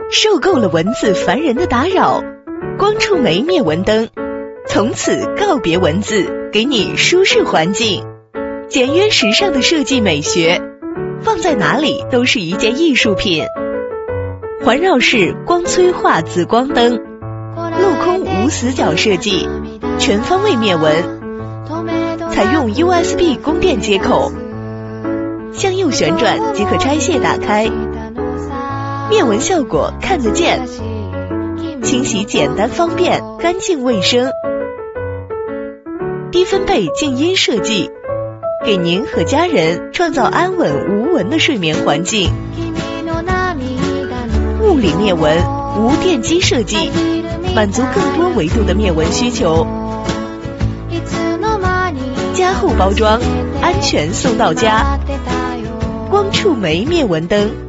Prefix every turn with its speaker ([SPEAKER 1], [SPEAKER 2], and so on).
[SPEAKER 1] 受够了文字烦人的打扰，光触媒灭蚊灯，从此告别文字，给你舒适环境。简约时尚的设计美学，放在哪里都是一件艺术品。环绕式光催化紫光灯，镂空无死角设计，全方位灭蚊，采用 USB 供电接口，向右旋转即可拆卸打开，灭蚊效果看得见，清洗简单方便，干净卫生。低分贝静音设计，给您和家人创造安稳无蚊的睡眠环境。物理灭蚊无电机设计，满足更多维度的灭蚊需求。加厚包装，安全送到家。光触媒灭蚊灯。